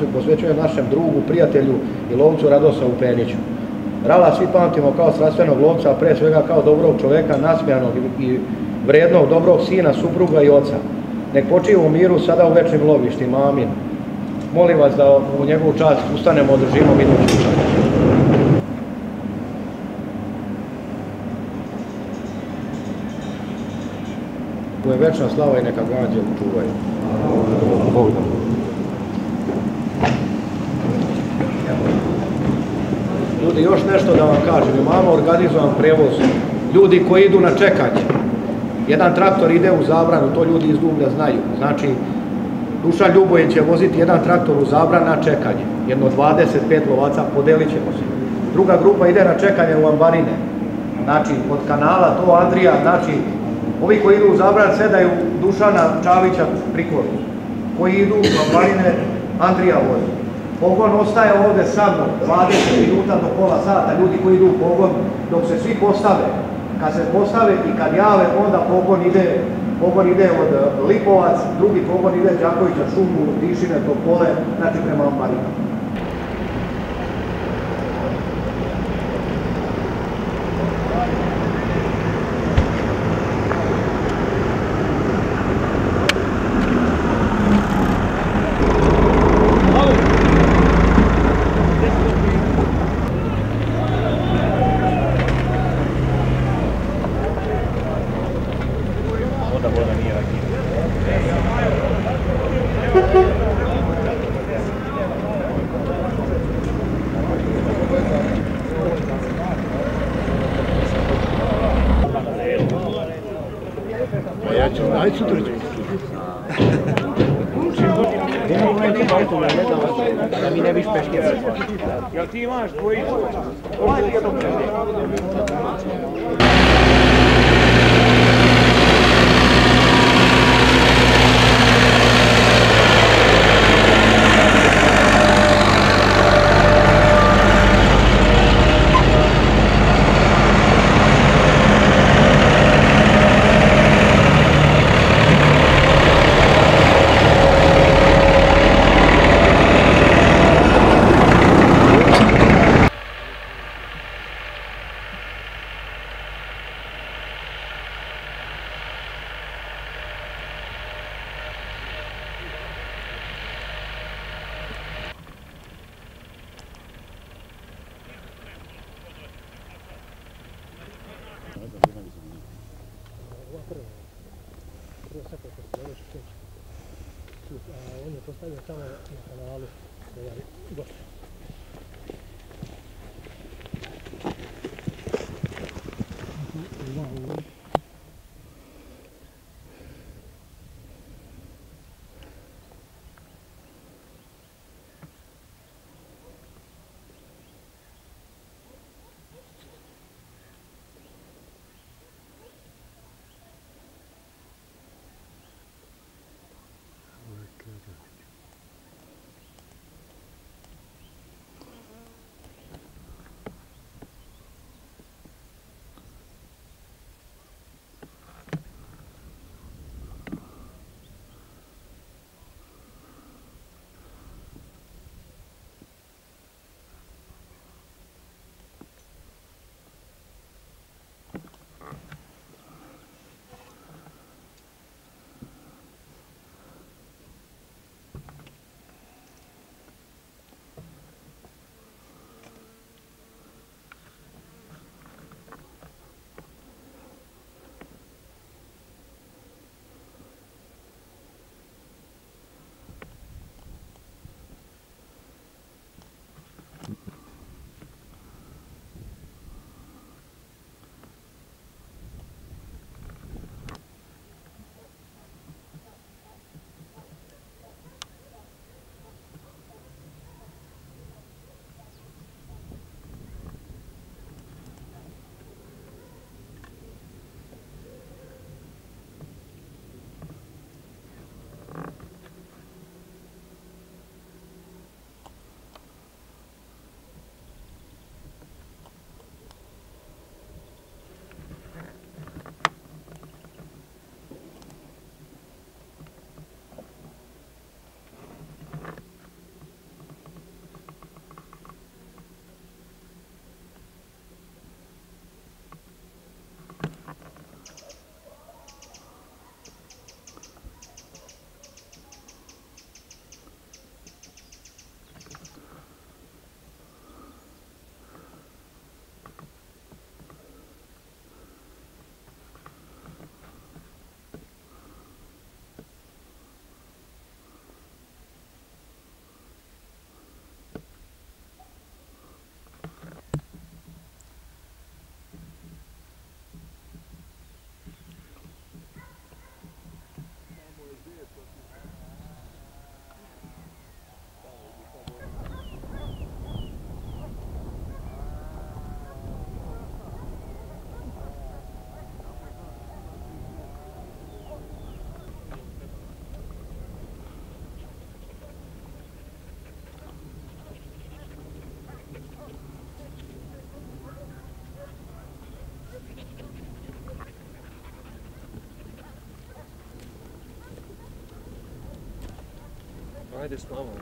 posvećujem našem drugu, prijatelju i lovcu Radosavu Peniću. Rala svi pamtimo kao strastvenog lovca, a pre svega kao dobrog čoveka, nasmijanog i vrednog, dobrog sina, supruga i oca. Nek počiva u miru sada u večnim lovištima. Amin. Molim vas da u njegovu čast ustanemo, održimo minuću. Ovo je večna slava i neka ga anđeli čuvaju. Bog da. Ljudi, još nešto da vam kažem. Imamo organizovan prevoz. Ljudi koji idu na čekanje. Jedan traktor ide u zabranu, to ljudi iz Dublja znaju. Znači, Dušan Ljubojen će voziti jedan traktor u zabran na čekanje. Jedno 25 lovaca, podelit ćemo se. Druga grupa ide na čekanje u Ambarine. Znači, od kanala, to Andrija, znači, ovi koji idu u zabran sedaju Dušana Čavića prikoru. Koji idu u Ambarine, Andrija vozi. Pogon ostaje ovdje sa mnom, 20 minuta do pola sata, ljudi koji idu u pogon, dok se svi postave. Kad se postave i kad jave, onda pogon ide od Lipovac, drugi pogon ide Đakovića, Šumu, Tišine, Topole, znači prema Ambarinu. Ajde sutra ću. Da mi ne biš peškira. Jel ti imaš dvojicu? On je postavio tamo na kanalu gost. Ajde s nama.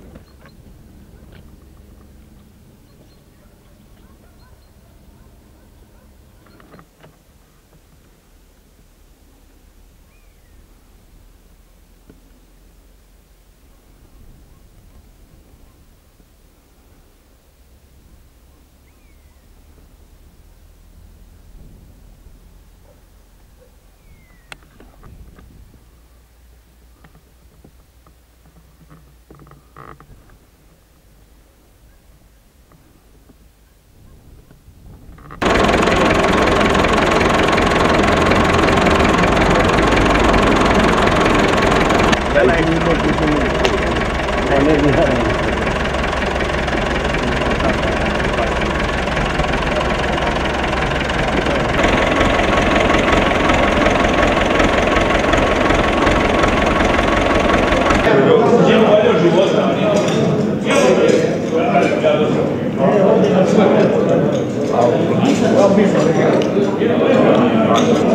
Hvala.